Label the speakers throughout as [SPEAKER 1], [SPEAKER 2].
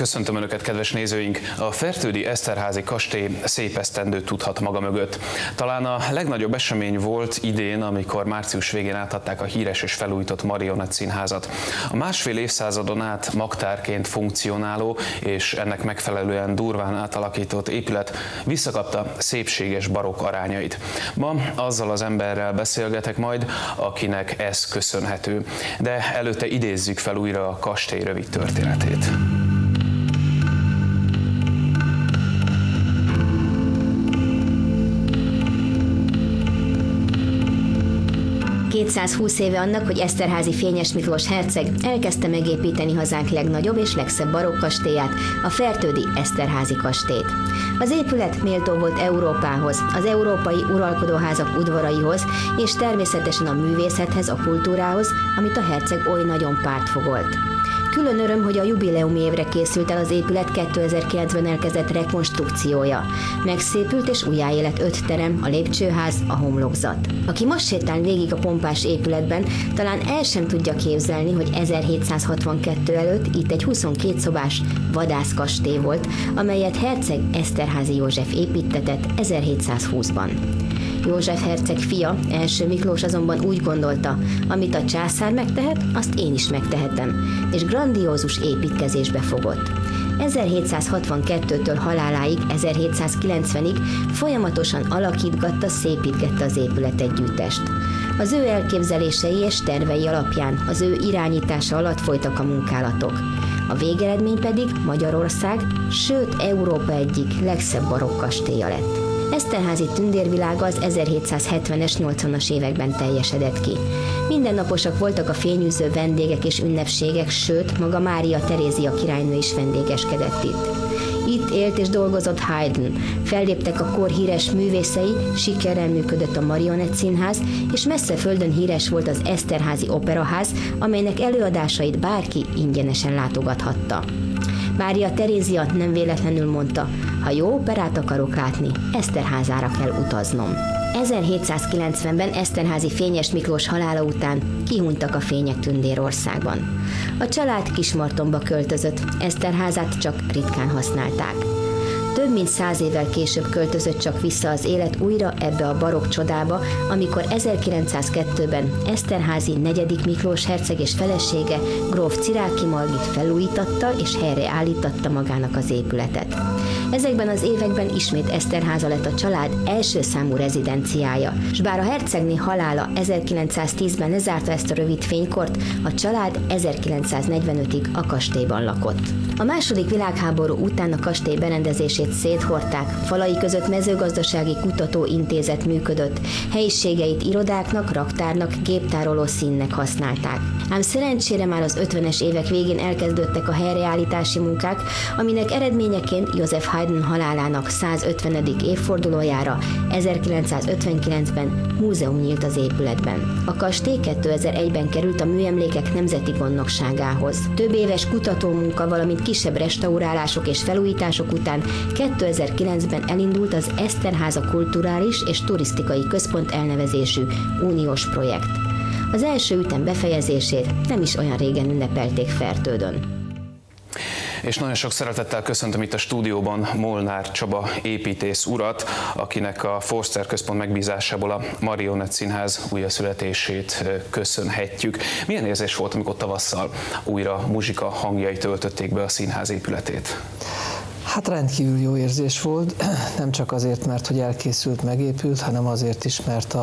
[SPEAKER 1] Köszöntöm Önöket, kedves nézőink! A Fertődi Eszterházy kastély szép esztendőt tudhat maga mögött. Talán a legnagyobb esemény volt idén, amikor március végén átadták a híres és felújított Marionett Színházat. A másfél évszázadon át magtárként funkcionáló és ennek megfelelően durván átalakított épület visszakapta szépséges barokk arányait. Ma azzal az emberrel beszélgetek majd, akinek ez köszönhető. De előtte idézzük fel újra a kastély rövid történetét.
[SPEAKER 2] 220 éve annak, hogy Eszterházy Fényes Miklós herceg elkezdte megépíteni hazánk legnagyobb és legszebb barokk kastélyát, a Fertődi Eszterházy kastélyt. Az épület méltó volt Európához, az európai uralkodóházak udvaraihoz, és természetesen a művészethez, a kultúrához, amit a herceg oly nagyon pártfogolt. Külön öröm, hogy a jubileumi évre készült el az épület 2009-ben elkezdett rekonstrukciója. Megszépült és újjáélet 5 terem, a lépcsőház, a homlokzat. Aki most sétál végig a pompás épületben, talán el sem tudja képzelni, hogy 1762 előtt itt egy 22 szobás vadászkastély volt, amelyet herceg Eszterházy József építtetett 1720-ban. József herceg fia, első Miklós azonban úgy gondolta, amit a császár megtehet, azt én is megtehetem, és grandiózus építkezésbe fogott. 1762-től haláláig, 1790-ig folyamatosan alakítgatta, szépítgette az épületegyüttest. Az ő elképzelései és tervei alapján, az ő irányítása alatt folytak a munkálatok. A végeredmény pedig Magyarország, sőt Európa egyik legszebb barokk kastélya lett. Eszterházy tündérvilága az 1770-es, 80-as években teljesedett ki. Mindennaposak voltak a fényűző vendégek és ünnepségek, sőt, maga Mária Terézia királynő is vendégeskedett itt. Itt élt és dolgozott Haydn, felléptek a kor híres művészei, sikerrel működött a Marionett Színház, és messze földön híres volt az Eszterházy Operaház, amelynek előadásait bárki ingyenesen látogathatta. Mária Terézia nem véletlenül mondta, ha jó operát akarok látni, Eszterházára kell utaznom. 1790-ben Eszterházy Fényes Miklós halála után kihunytak a fények Tündérországban. A család Kismartonba költözött, Eszterházát csak ritkán használták. Több mint 100 évvel később költözött csak vissza az élet újra ebbe a barokk csodába, amikor 1902-ben Eszterházy 4. Miklós herceg és felesége, gróf Ciráki Margit felújítatta és helyreállítatta magának az épületet. Ezekben az években ismét Eszterháza lett a család első számú rezidenciája, s bár a hercegné halála 1910-ben lezárta ezt a rövid fénykort, a család 1945-ig a kastélyban lakott. A II. Világháború után a kastély berendezését széthordták, falai között mezőgazdasági kutatóintézet működött, helyiségeit irodáknak, raktárnak, géptároló színnek használták. Ám szerencsére már az 50-es évek végén elkezdődtek a helyreállítási munkák, aminek eredményeként József Haydn halálának 150. évfordulójára 1959-ben múzeum nyílt az épületben. A kastély 2001-ben került a Műemlékek Nemzeti Gondnokságához. Több éves kutatómunka, valamint kisebb restaurálások és felújítások után 2009-ben elindult az Eszterháza Kulturális és Turisztikai Központ elnevezésű uniós projekt. Az első ütem befejezését nem is olyan régen ünnepelték Fertődön.
[SPEAKER 1] És nagyon sok szeretettel köszöntöm itt a stúdióban Molnár Csaba építész urat, akinek a Forster Központ megbízásából a Marionett Színház újjaszületését köszönhetjük. Milyen érzés volt, amikor tavasszal újra muzsika hangjai töltötték be a színház épületét?
[SPEAKER 3] Hát rendkívül jó érzés volt, nem csak azért, mert hogy elkészült, megépült, hanem azért is, mert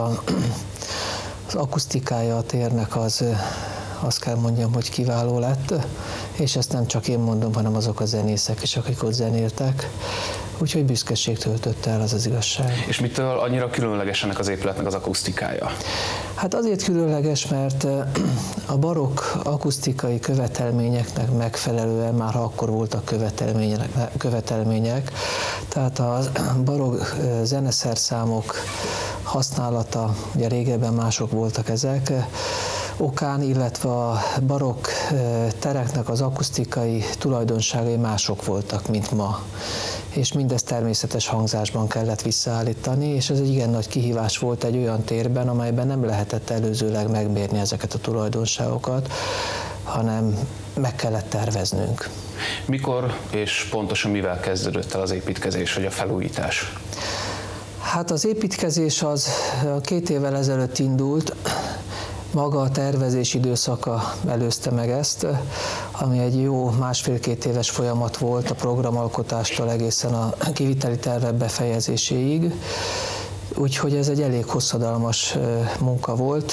[SPEAKER 3] az akusztikája a térnek azt kell mondjam, hogy kiváló lett, és ezt nem csak én mondom, hanem azok a zenészek is, akik ott zenéltek. Úgyhogy büszkeség töltötte el, az az igazság.
[SPEAKER 1] És mitől annyira különleges ennek az épületnek az akusztikája? Hát
[SPEAKER 3] azért különleges, mert a barokk akusztikai követelményeknek megfelelően már akkor voltak követelmények. Tehát a barokk zeneszerszámok használata, ugye régebben mások voltak ezek, okán, illetve a barokk tereknek az akusztikai tulajdonságai mások voltak, mint ma. És mindezt természetes hangzásban kellett visszaállítani, és ez egy igen nagy kihívás volt egy olyan térben, amelyben nem lehetett előzőleg megmérni ezeket a tulajdonságokat, hanem meg kellett terveznünk.
[SPEAKER 1] Mikor és pontosan mivel kezdődött el az építkezés vagy a felújítás?
[SPEAKER 3] Hát az építkezés az 2 évvel ezelőtt indult, maga a tervezés időszaka előzte meg ezt, ami egy jó 1,5-2 éves folyamat volt a programalkotástól egészen a kiviteli tervek befejezéséig. Úgyhogy ez egy elég hosszadalmas munka volt,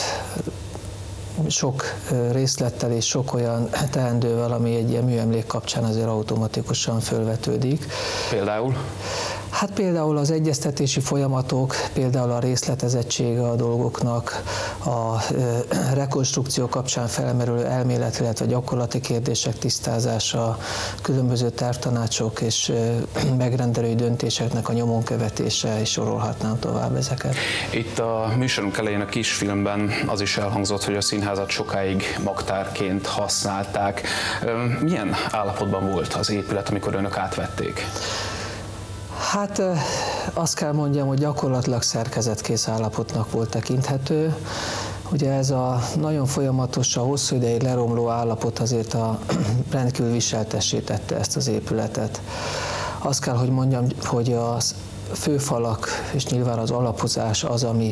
[SPEAKER 3] sok részlettel és sok olyan teendővel, ami egy ilyen műemlék kapcsán azért automatikusan fölvetődik.
[SPEAKER 1] Például?
[SPEAKER 3] Hát például az egyeztetési folyamatok, például a részletezettsége a dolgoknak, a rekonstrukció kapcsán felmerülő elmélet, illetve gyakorlati kérdések tisztázása, különböző tervtanácsok és megrendelői döntéseknek a nyomon követése, és sorolhatnám tovább ezeket.
[SPEAKER 1] Itt a műsorunk elején a kisfilmben az is elhangzott, hogy a színházat sokáig magtárként használták. Milyen állapotban volt az épület, amikor önök átvették?
[SPEAKER 3] Hát azt kell mondjam, hogy gyakorlatilag szerkezetkész állapotnak volt tekinthető. Ugye ez a nagyon folyamatos, a hosszú ideig leromló állapot azért rendkívül viseltessé tette ezt az épületet. Azt kell, hogy mondjam, hogy a főfalak és nyilván az alapozás az, ami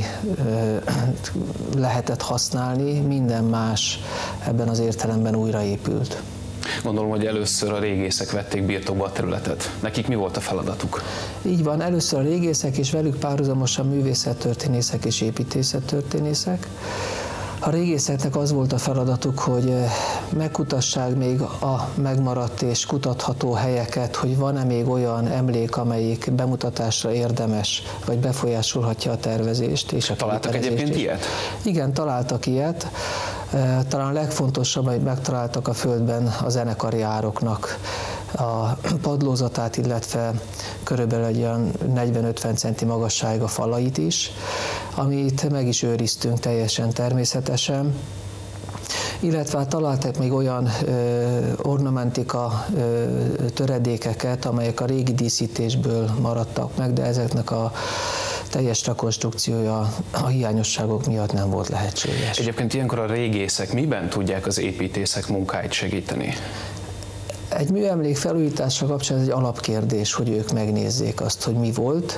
[SPEAKER 3] lehetett használni, minden más ebben az értelemben újraépült.
[SPEAKER 1] Gondolom, hogy először a régészek vették birtokba a területet. Nekik mi volt a feladatuk?
[SPEAKER 3] Így van, először a régészek és velük párhuzamosan művészettörténészek és építészettörténészek. A régészeknek az volt a feladatuk, hogy megkutassák még a megmaradt és kutatható helyeket, hogy van-e még olyan emlék, amelyik bemutatásra érdemes, vagy befolyásolhatja a tervezést. És a
[SPEAKER 1] találtak egyébként ilyet?
[SPEAKER 3] Igen, találtak ilyet. Talán a legfontosabb, hogy megtaláltak a földben a zenekari ároknak a padlózatát, illetve körülbelül egy olyan 40-50 centi magassága falait is, amit meg is őriztünk teljesen természetesen. Illetve hát találtak még olyan ornamentika töredékeket, amelyek a régi díszítésből maradtak meg, de ezeknek a teljes rekonstrukciója a hiányosságok miatt nem volt lehetséges.
[SPEAKER 1] Egyébként ilyenkor a régészek miben tudják az építészek munkáit segíteni?
[SPEAKER 3] Egy műemlék felújítása kapcsán ez egy alapkérdés, hogy ők megnézzék azt, hogy mi volt,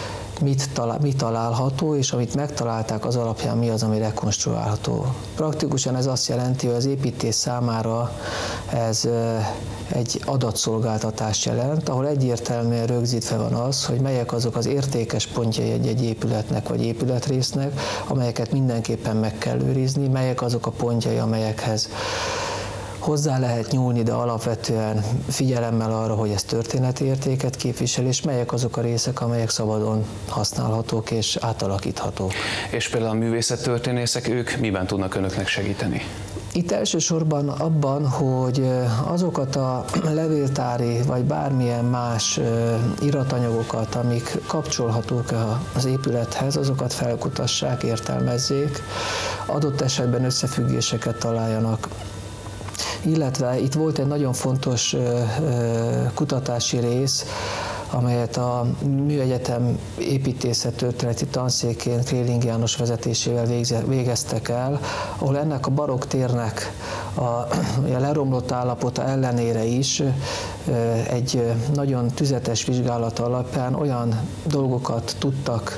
[SPEAKER 3] mi található, és amit megtalálták, az alapján mi az, ami rekonstruálható. Praktikusan ez azt jelenti, hogy az építész számára ez egy adatszolgáltatást jelent, ahol egyértelműen rögzítve van az, hogy melyek azok az értékes pontjai egy épületnek vagy épületrésznek, amelyeket mindenképpen meg kell őrizni, melyek azok a pontjai, amelyekhez hozzá lehet nyúlni, de alapvetően figyelemmel arra, hogy ez történeti értéket képvisel, és melyek azok a részek, amelyek szabadon használhatók és átalakíthatók.
[SPEAKER 1] És például a művészettörténészek, ők miben tudnak önöknek segíteni?
[SPEAKER 3] Itt elsősorban abban, hogy azokat a levéltári vagy bármilyen más iratanyagokat, amik kapcsolhatók az épülethez, azokat felkutassák, értelmezzék, adott esetben összefüggéseket találjanak. Illetve itt volt egy nagyon fontos kutatási rész, amelyet a Műegyetem építészettörténeti tanszékén Kréling János vezetésével végeztek el, ahol ennek a barokk térnek a leromlott állapota ellenére is egy nagyon tüzetes vizsgálat alapján olyan dolgokat tudtak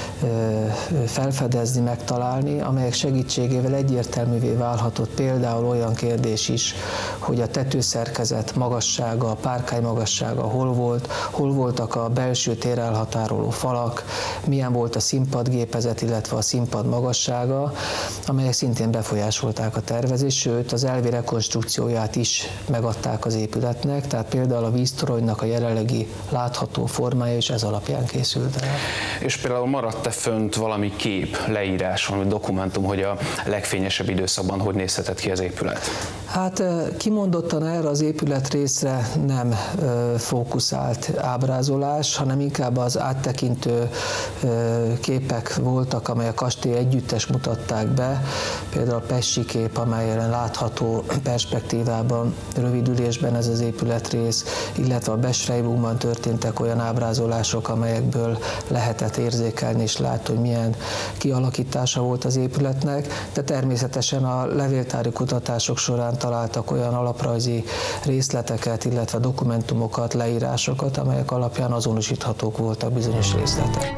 [SPEAKER 3] felfedezni, megtalálni, amelyek segítségével egyértelművé válhatott például olyan kérdés is, hogy a tetőszerkezet magassága, a párkány magassága hol voltak a belső térelhatároló falak, milyen volt a színpadgépezet, illetve a színpad magassága, amelyek szintén befolyásolták a tervezést, sőt az elvi rekonstrukcióját is megadták az épületnek, tehát például a víztoronynak a jelenlegi látható formája is ez alapján készült el.
[SPEAKER 1] És például maradt fönt valami kép, leírás, valami dokumentum, hogy a legfényesebb időszakban hogy nézhetett ki az épület?
[SPEAKER 3] Hát kimondottan erre az épületrészre nem fókuszált ábrázolás, hanem inkább az áttekintő képek voltak, amelyek a kastély együttes mutatták be, például a Pessi kép, amelyen látható perspektívában, rövidülésben ez az épületrész, illetve a Beschreibungban történtek olyan ábrázolások, amelyekből lehetett érzékelni és lehet, hogy milyen kialakítása volt az épületnek, de természetesen a levéltári kutatások során találtak olyan alaprajzi részleteket, illetve dokumentumokat, leírásokat, amelyek alapján azonosíthatók voltak bizonyos részletek.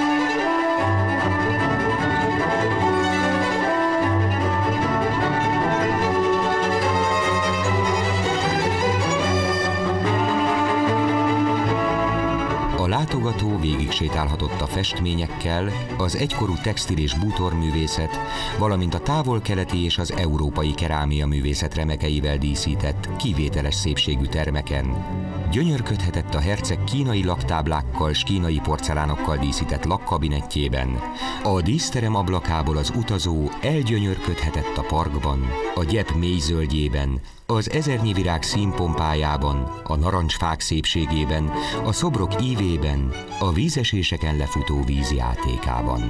[SPEAKER 4] A látogató végig sétálhatott a festményekkel, az egykorú textil- és bútorművészet, valamint a távol-keleti és az európai kerámia művészet remekeivel díszített, kivételes szépségű termeken. Gyönyörködhetett a herceg kínai laktáblákkal s kínai porcelánokkal díszített lakkabinettjében. A díszterem ablakából az utazó elgyönyörködhetett a parkban, a gyep mélyzöldjében, az ezernyi virág színpompájában, a narancsfák szépségében, a szobrok ívében, a vízeséseken lefutó vízjátékában.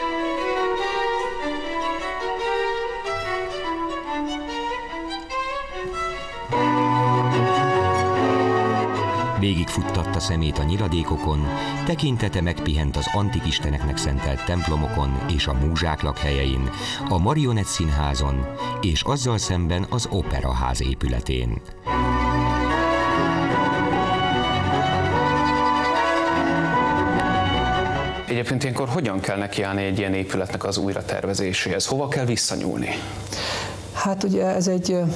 [SPEAKER 4] Végigfuttatta szemét a nyiladékokon, tekintete megpihent az antik isteneknek szentelt templomokon és a múzsák lakhelyein, a Marionett Színházon és azzal szemben az Operaház épületén.
[SPEAKER 1] Egyébként ilyenkor hogyan kell nekiállni egy ilyen épületnek az újratervezéséhez? Hova kell visszanyúlni?
[SPEAKER 3] Hát ugye ez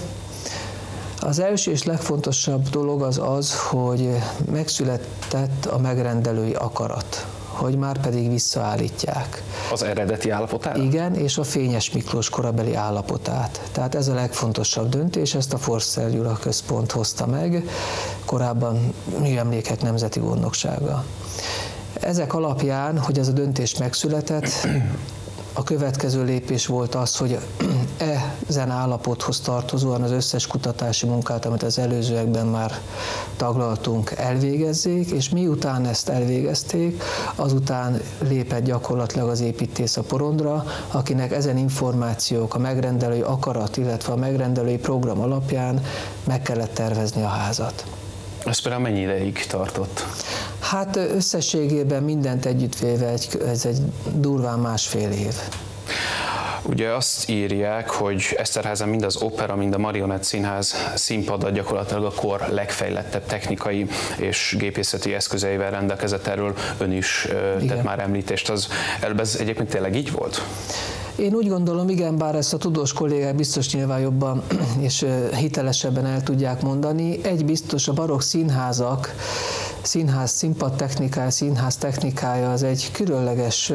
[SPEAKER 3] az első és legfontosabb dolog az, hogy megszületett a megrendelői akarat, hogy már pedig visszaállítják.
[SPEAKER 1] Az eredeti állapotára?
[SPEAKER 3] Igen, és a Fényes Miklós korabeli állapotát. Tehát ez a legfontosabb döntés, ezt a Forster Gyula Központ hozta meg, korábban Műemlékek Nemzeti Gondnoksága. Ezek alapján, hogy ez a döntés megszületett, a következő lépés volt az, hogy ezen állapothoz tartozóan az összes kutatási munkát, amit az előzőekben már taglaltunk, elvégezzék, és miután ezt elvégezték, azután lépett gyakorlatilag az építész a porondra, akinek ezen információk, a megrendelői akarat, illetve a megrendelői program alapján meg kellett tervezni a házat.
[SPEAKER 1] Ez például mennyi ideig tartott?
[SPEAKER 3] Hát összességében mindent együttvéve ez egy durván 1,5 év.
[SPEAKER 1] Ugye azt írják, hogy Eszterházen mind az opera, mind a Marionett Színház színpada gyakorlatilag a kor legfejlettebb technikai és gépészeti eszközeivel rendelkezett, erről ön is tett már említést. Ez egyébként tényleg így volt?
[SPEAKER 3] Én úgy gondolom, igen, bár ezt a tudós kollégák biztos nyilván jobban és hitelesebben el tudják mondani. Egy biztos, a barokk színházak, színház színpadtechnikája, színház technikája az egy különleges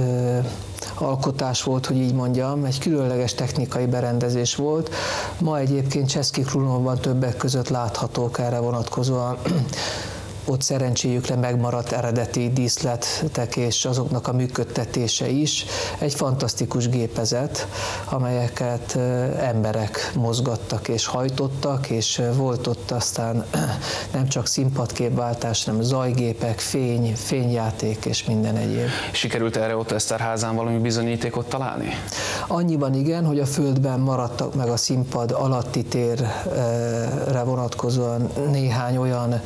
[SPEAKER 3] alkotás volt, hogy így mondjam, egy különleges technikai berendezés volt. Ma egyébként Český Krumlovban többek között láthatók erre vonatkozóan ott szerencséjükre megmaradt eredeti díszletek és azoknak a működtetése is. Egy fantasztikus gépezet, amelyeket emberek mozgattak és hajtottak, és volt ott aztán nem csak színpadképváltás, hanem zajgépek, fényjáték és minden egyéb.
[SPEAKER 1] Sikerült erre ott Eszterházán valami bizonyítékot találni?
[SPEAKER 3] Annyiban igen, hogy a földben maradtak meg a színpad alatti térre vonatkozóan néhány olyan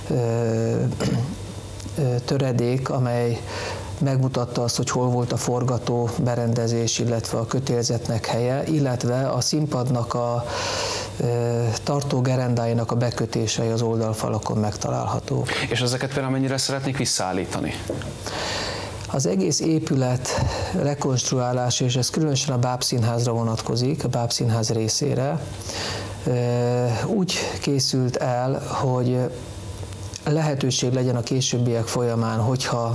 [SPEAKER 3] töredék, amely megmutatta azt, hogy hol volt a forgató berendezés, illetve a kötélzetnek helye, illetve a színpadnak a tartó gerendáinak a bekötései az oldalfalakon megtalálható.
[SPEAKER 1] És ezeket például mennyire szeretnék visszaállítani?
[SPEAKER 3] Az egész épület rekonstruálása, és ez különösen a Bábszínházra vonatkozik, a Bábszínház részére, úgy készült el, hogy lehetőség legyen a későbbiek folyamán, hogyha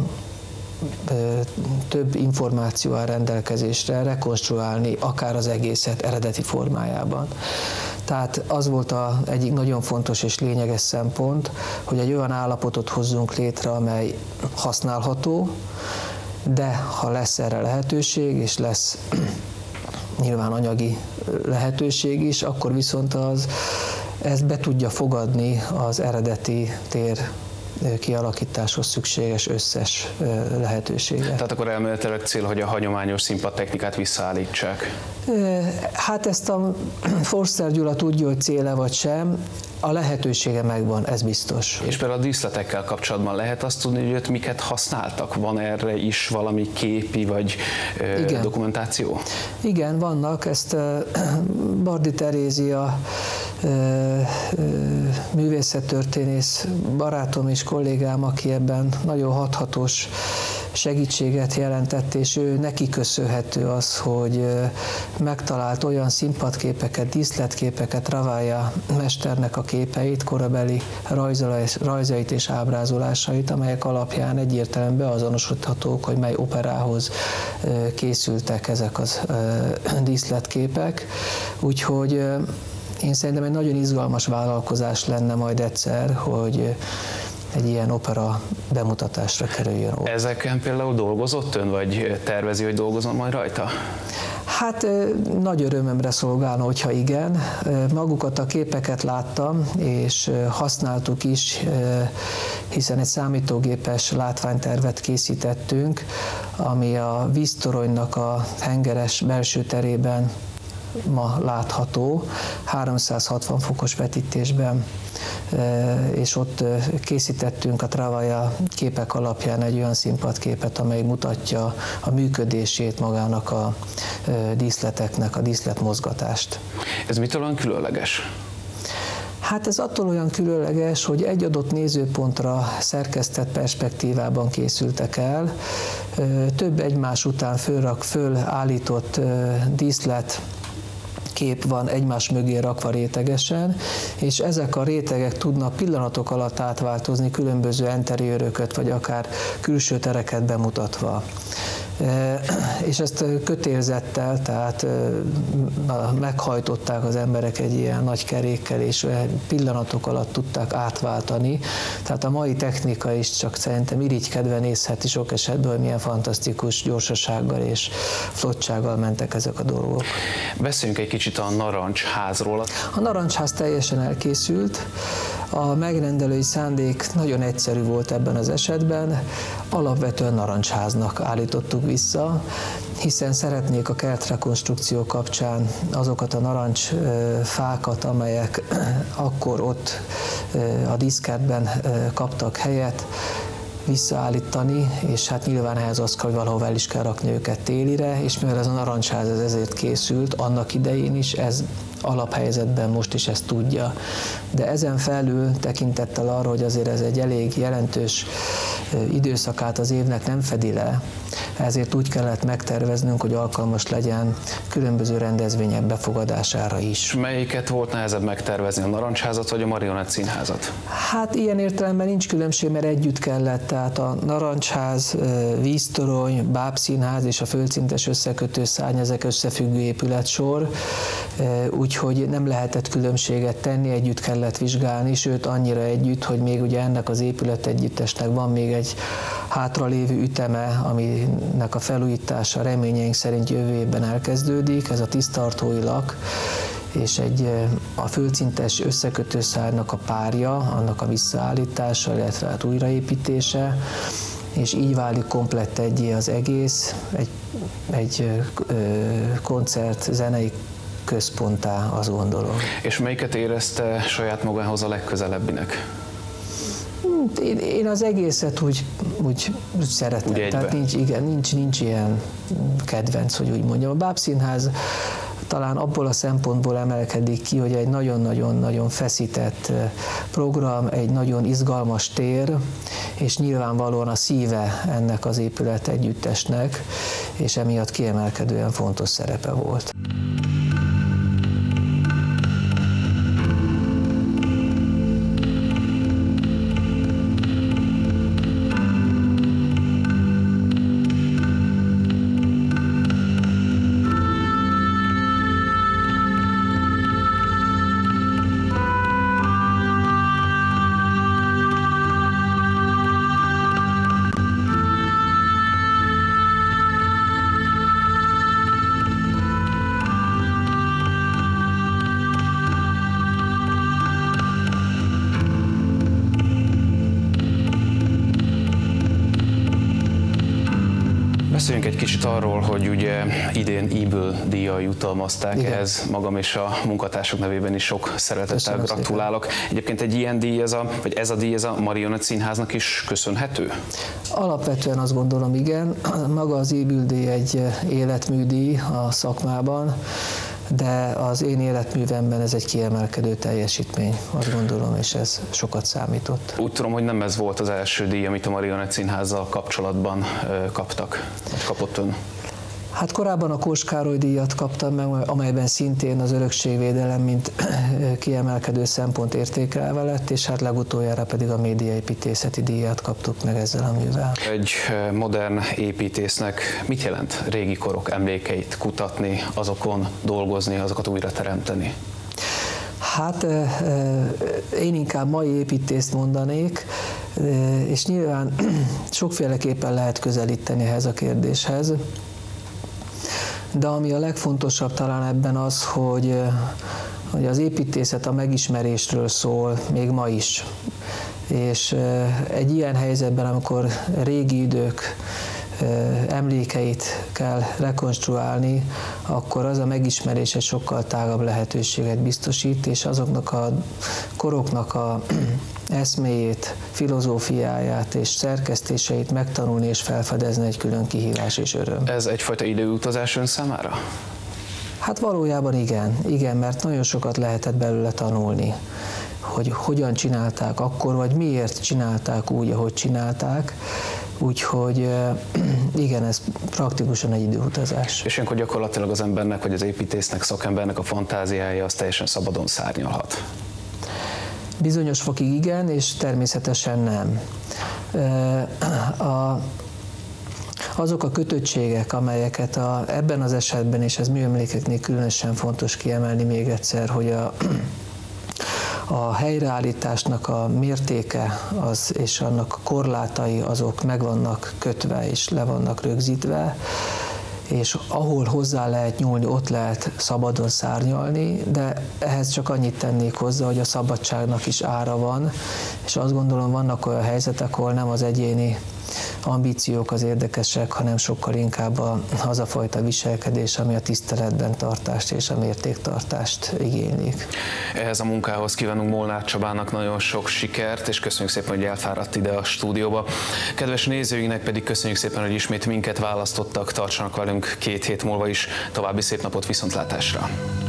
[SPEAKER 3] több információ áll rendelkezésre, rekonstruálni akár az egészet eredeti formájában. Tehát az volt egyik nagyon fontos és lényeges szempont, hogy egy olyan állapotot hozzunk létre, amely használható, de ha lesz erre lehetőség, és lesz nyilván anyagi lehetőség is, akkor viszont ezt be tudja fogadni az eredeti tér kialakításhoz szükséges összes lehetőséget.
[SPEAKER 1] Tehát akkor elméletileg cél, hogy a hagyományos színpadtechnikát visszaállítsák.
[SPEAKER 3] Hát ezt a Forster Gyula tudja, hogy céle vagy sem, a lehetősége megvan, ez biztos.
[SPEAKER 1] És például a díszletekkel kapcsolatban lehet azt tudni, hogy őt miket használtak? Van erre is valami képi vagy dokumentáció?
[SPEAKER 3] Igen, vannak. Ezt Bardi Terézia művészettörténész barátom és kollégám, aki ebben nagyon hathatós segítséget jelentett, és ő neki köszönhető az, hogy megtalált olyan színpadképeket, díszletképeket, Ravaya mesternek a képeit, korabeli rajzait és ábrázolásait, amelyek alapján egyértelműen beazonosíthatók, hogy mely operához készültek ezek az díszletképek. Úgyhogy én szerintem egy nagyon izgalmas vállalkozás lenne majd egyszer, hogy egy ilyen opera bemutatásra kerüljön.
[SPEAKER 1] Ezeken például dolgozott ön, vagy tervezi, hogy dolgozom majd rajta?
[SPEAKER 3] Hát nagy örömömre szolgálna, hogyha igen. Magukat a képeket láttam, és használtuk is, hiszen egy számítógépes látványtervet készítettünk, ami a víztoronynak a hengeres belső terében ma látható, 360 fokos vetítésben, és ott készítettünk a Ravaya képek alapján egy olyan színpadképet, amely mutatja a működését magának a díszleteknek, a díszletmozgatást.
[SPEAKER 1] Ez mitől olyan különleges?
[SPEAKER 3] Hát ez attól olyan különleges, hogy egy adott nézőpontra szerkesztett perspektívában készültek el, több egymás után fölállított díszlet kép van egymás mögé rakva rétegesen, és ezek a rétegek tudnak pillanatok alatt átváltozni különböző enteriőröket, vagy akár külső tereket bemutatva. És ezt kötélzettel, tehát meghajtották az emberek egy ilyen nagy kerékkel, és pillanatok alatt tudták átváltani. Tehát a mai technika is csak szerintem irigykedve nézheti sok esetben, hogy milyen fantasztikus gyorsasággal és flottsággal mentek ezek a dolgok.
[SPEAKER 1] Beszéljünk egy kicsit a Narancsházról.
[SPEAKER 3] A Narancsház teljesen elkészült. A megrendelői szándék nagyon egyszerű volt ebben az esetben, alapvetően Narancsháznak állítottuk vissza, hiszen szeretnék a keretrekonstrukció kapcsán azokat a narancsfákat, amelyek akkor ott a díszkertben kaptak helyet, visszaállítani, és hát nyilván ehhez az kell, hogy valahol el is kell rakni őket télire, és mivel ez a Narancsház ezért készült, annak idején is ez alaphelyzetben most is ezt tudja. De ezen felül tekintettel arra, hogy azért ez egy elég jelentős időszakát az évnek nem fedi le, ezért úgy kellett megterveznünk, hogy alkalmas legyen különböző rendezvények befogadására is.
[SPEAKER 1] Melyiket volt nehezebb megtervezni, a Narancsházat vagy a Marionett Színházat?
[SPEAKER 3] Hát ilyen értelemben nincs különbség, mert együtt kellett, tehát a Narancsház, víztorony, bábszínház és a földszintes összekötő szárny, ezek összefüggő épületsor, úgyhogy nem lehetett különbséget tenni, együtt kellett vizsgálni, sőt annyira együtt, hogy még ugye ennek az épületegyüttesnek van még egy hátralévő üteme, aminek a felújítása reményeink szerint jövő évben elkezdődik, ez a Tisztartói Lak, és a földszintes összekötőszárnak a párja, annak a visszaállítása, illetve hát újraépítése, és így válik komplett egyé az egész, egy koncert, zenei központtá, azt gondolom. És
[SPEAKER 1] melyiket érezte saját magához a legközelebbinek?
[SPEAKER 3] Én az egészet úgy szeretem, tehát nincs ilyen kedvenc, hogy úgy mondjam. A Bábszínház talán abból a szempontból emelkedik ki, hogy egy nagyon-nagyon feszített program, egy nagyon izgalmas tér, és nyilvánvalóan a szíve ennek az épület együttesnek, és emiatt kiemelkedően fontos szerepe volt.
[SPEAKER 1] Beszéljünk egy kicsit arról, hogy ugye idén Ybl díjjal jutalmazták.
[SPEAKER 3] Igen.
[SPEAKER 1] Ehhez magam és a munkatársak nevében is sok szeretettel gratulálok. Egyébként egy ilyen díj, ez a díj a Marionett Színháznak is köszönhető?
[SPEAKER 3] Alapvetően azt gondolom, igen. Maga az Ybl díj egy életműdíj a szakmában, de az én életművemben ez egy kiemelkedő teljesítmény, azt gondolom, és ez sokat számított.
[SPEAKER 1] Úgy tudom, hogy nem ez volt az első díj, amit a Marionett Színházzal kapcsolatban kaptak, vagy kapott ön.
[SPEAKER 3] Hát korábban a Kós Károly díjat kaptam meg, amelyben szintén az örökségvédelem, mint kiemelkedő szempont értékelve lett, és hát legutoljára pedig a médiaépítészeti díjat kaptuk meg ezzel a művel.
[SPEAKER 1] Egy modern építésznek mit jelent régi korok emlékeit kutatni, azokon dolgozni, azokat újra teremteni?
[SPEAKER 3] Hát én inkább mai építészt mondanék, és nyilván sokféleképpen lehet közelíteni ehhez a kérdéshez. De ami a legfontosabb talán ebben az, hogy az építészet a megismerésről szól még ma is. És egy ilyen helyzetben, amikor régi idők emlékeit kell rekonstruálni, akkor az a megismerés egy sokkal tágabb lehetőséget biztosít, és azoknak a koroknak a eszméjét, filozófiáját és szerkesztéseit megtanulni és felfedezni egy külön kihívás és öröm.
[SPEAKER 1] Ez egyfajta időutazás ön számára?
[SPEAKER 3] Hát valójában igen, mert nagyon sokat lehetett belőle tanulni, hogy hogyan csinálták akkor, vagy miért csinálták úgy, ahogy csinálták. Úgyhogy igen, ez praktikusan egy időutazás.
[SPEAKER 1] És ilyenkor gyakorlatilag az embernek, vagy az építésznek, szakembernek a fantáziája az teljesen szabadon szárnyalhat.
[SPEAKER 3] Bizonyos fokig igen, és természetesen nem. Azok a kötöttségek, amelyeket ebben az esetben, és ez műemlékeknél különösen fontos kiemelni még egyszer, hogy a helyreállításnak a mértéke és annak a korlátai azok meg vannak kötve és le vannak rögzítve, és ahol hozzá lehet nyúlni, ott lehet szabadon szárnyalni, de ehhez csak annyit tennék hozzá, hogy a szabadságnak is ára van, és azt gondolom, vannak olyan helyzetek, ahol nem az egyéni ambíciók az érdekesek, hanem sokkal inkább az a fajta viselkedés, ami a tiszteletben tartást és a mértéktartást igénylik.
[SPEAKER 1] Ehhez a munkához kívánunk Molnár Csabának nagyon sok sikert, és köszönjük szépen, hogy elfáradt ide a stúdióba. Kedves nézőinknek pedig köszönjük szépen, hogy ismét minket választottak, tartsanak velünk 2 hét múlva is. További szép napot, viszontlátásra!